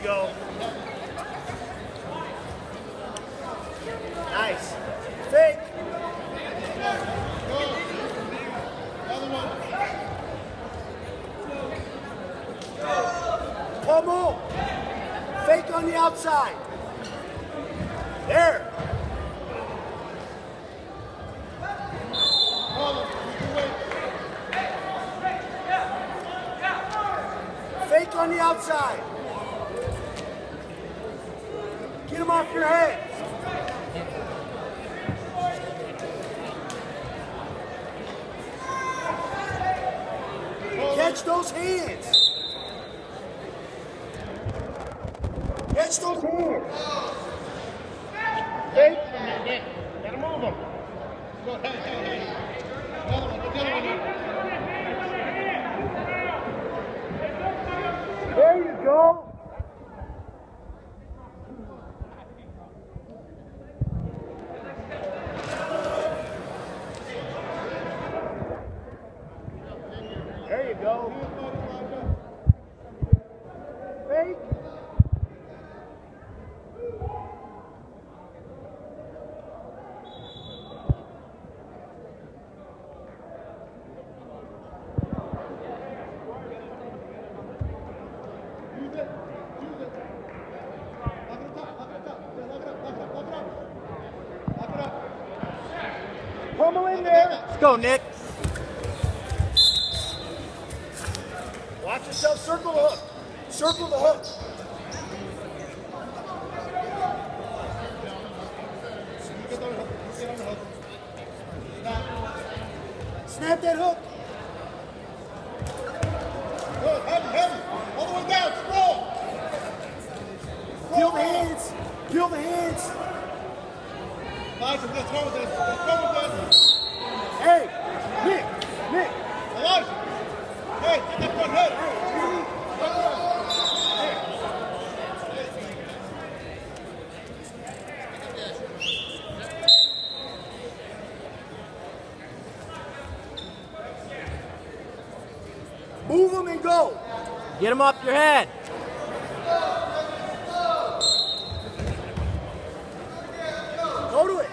go. Nice. Fake. Pummel. Fake on the outside. There. Fake on the outside. Get him off your head. Catch those hands. Catch those hands. Fake. Gotta move them. Go, hey. There you go. There you go. Fake. Pummel in there. Let's go, Nick. Watch yourself. Circle the hook. Circle the hook. Snap that hook. Good, heavy. All the way down, strong. Peel the hands. Peel the hands. Elijah, let's go with this. Let's go with this. Hey, Nick. Elijah. Hey, get that front head. Move him and go. Get him off your head. Go to it.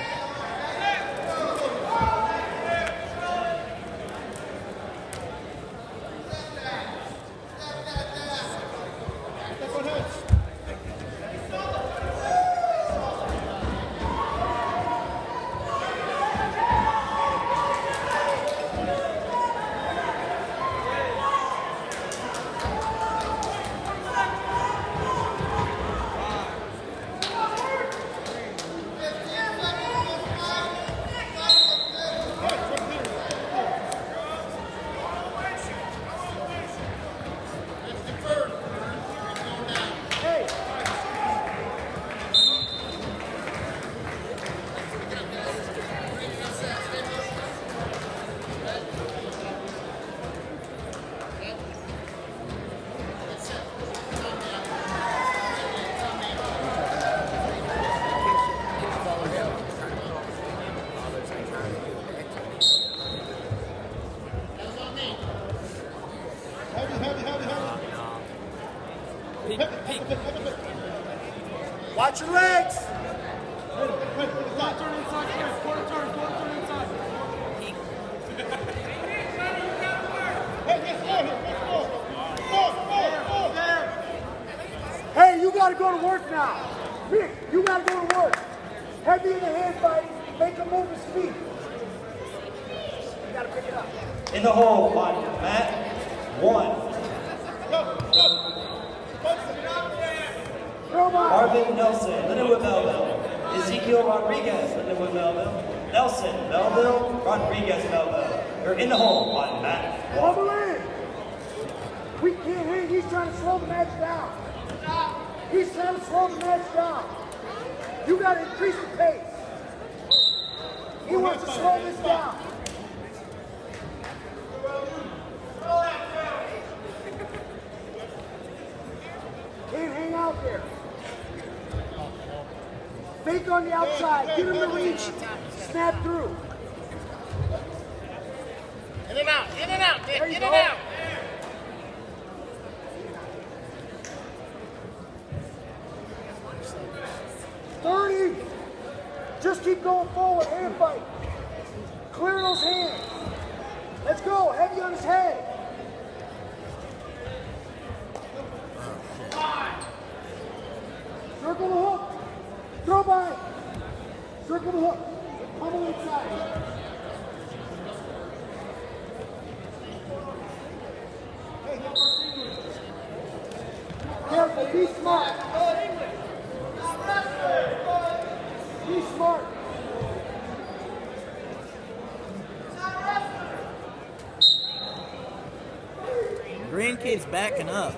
Watch your legs. Quarter turn inside. Quarter turn inside. Hey, you got to go to work now. Rick, you got to go to work. Heavy in the hand fight. Make him move his feet. You got to pick it up. In the hole on mat 1. Marvin Nelson, Lindenwood Melville. Ezekiel Rodriguez, Lindenwood Melville. Nelson Melville, Rodriguez Melville. You're in the hole on mat 1. Pummel in. We can't hang. He's trying to slow the match down. He's trying to slow the match down. You got to increase the pace. He wants to slow this down. Can't hang out there. Fake on the outside. Get him to reach. Snap through. In and out, in and out, There you in go. and out. Just keep going forward, hand fight. Clear those hands. Let's go, heavy on his head. Circle the hook. Throw by. Circle the hook. Pummel inside. Careful, be smart. Be smart. Green keeps backing up.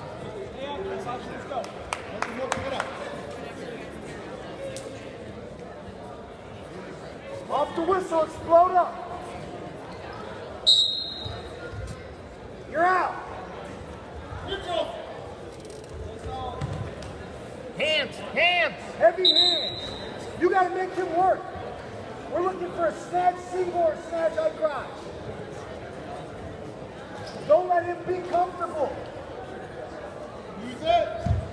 Off the whistle, explode up. You're out. Hands, hands. Heavy hands. You got to make him work. We're looking for a snatch single or snatch high crotch. Don't let him be comfortable. Use it.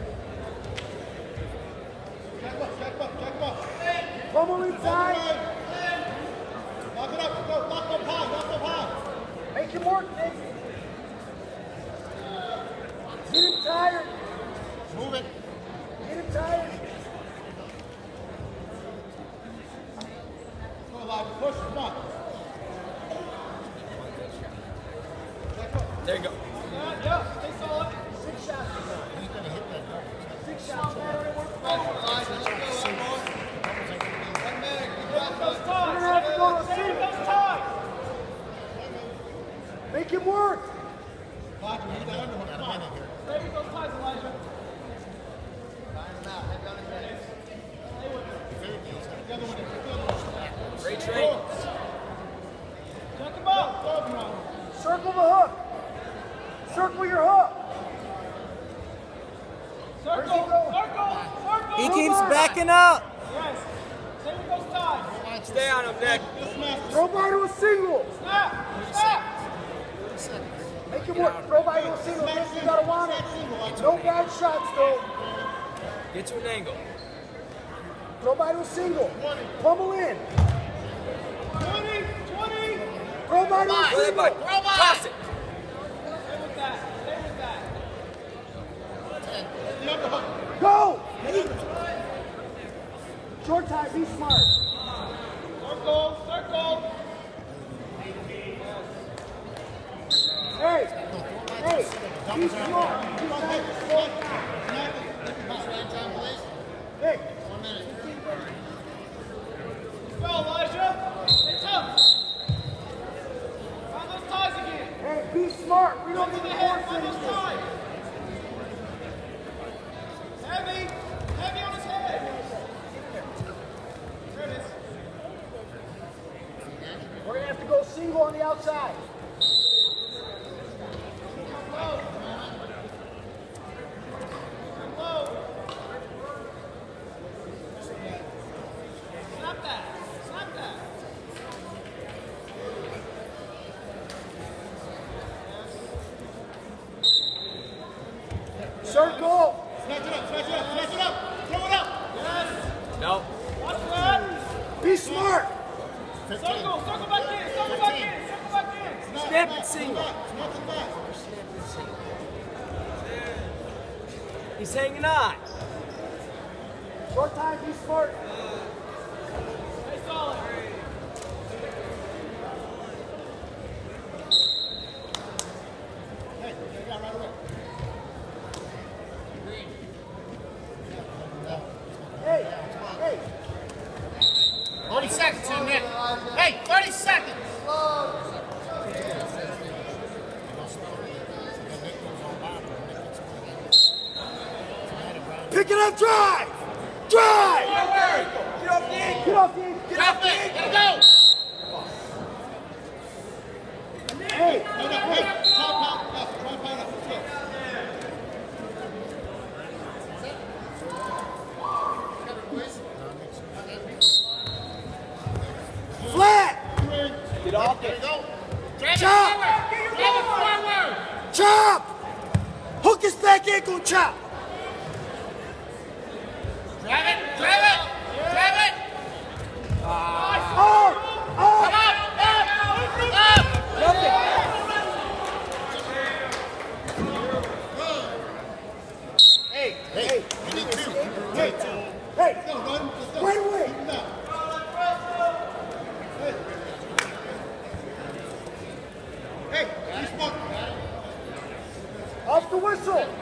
Check up. Pummel inside. Lock it up, go. Lock up high. Make him work, Nick. Get him tired. Move it. Get him tired. Go, Elijah. Push, come on. There you go. Yeah, stay solid. 6 shots. He's going to hit that. 6 shots. Make him work. Elijah, we need that underhook. Come on. Stay with those ties, Elijah. Great trade. Check him out. Circle the hook. Circle your hook. Circle. He keeps backing up. Yes. Stay with those ties. Stay on him, Nick. Throw by to a single. Snap. Make him work. Throw by to a single. Nick, you gotta want it. No bad shots, though. Get to an angle. Throw by to a single. Pummel in. 20. Throw by to a Throw that single. back. Toss it. Stay with that. Go. Short time. Be smart. Circle. Hey. Be smart. Be smart. Hey. Go, Elijah. Stay tough. Find those ties again. Hey, be smart. We don't Go need to to the head. force Find those anything. ties. Heavy on his head. There it is. We're gonna have to go single on the outside. Snap that. Circle. Snatch it up. Throw it up. No. Watch that. Be smart. Circle back in. Snap it single. Snatch it back. He's hanging on. Short time. Be smart. Stay solid. Hey, you got right away. Hey. 30 seconds in there. Hey, 30 seconds. Pick it up. Drive. Get off the end. Drop it. Let go. Hey. Hey. Top. Yes, try and find up. Let's go. Flat. Get off There you it. go. Drive Chop. it forward. Chop. Hook his back ankle. Chop. Drive it. the whistle.